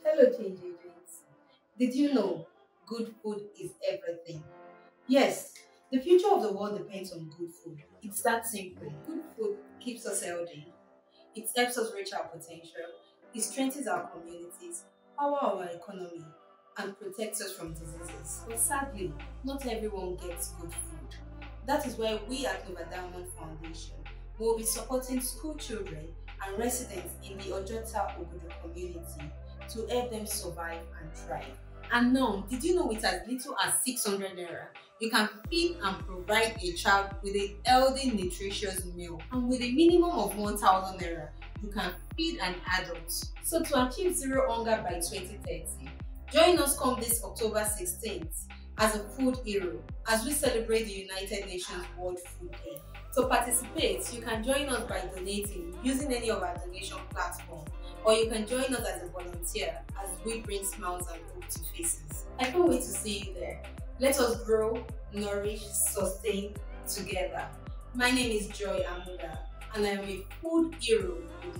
Hello, change agents. Did you know good food is everything? Yes, the future of the world depends on good food. It's that simple. Good food keeps us healthy. It helps us reach our potential. It strengthens our communities, power our economy, and protects us from diseases. But sadly, not everyone gets good food. That is why we at Nova Diamond Foundation will be supporting school children and residents in the Ojota Ogudu community to help them survive and thrive. And now, did you know with as little as 600 naira, you can feed and provide a child with a healthy, nutritious meal? And with a minimum of 1,000 naira, you can feed an adult. So to achieve zero hunger by 2030, join us come this October 16th as a food hero as we celebrate the United Nations World Food Day. To participate, you can join us by donating using any of our donation platforms, or you can join us as a volunteer as we bring smiles and hope to faces. I can't wait to see you there. Let us grow, nourish, sustain together. My name is Joy Amuda, and I am a food hero with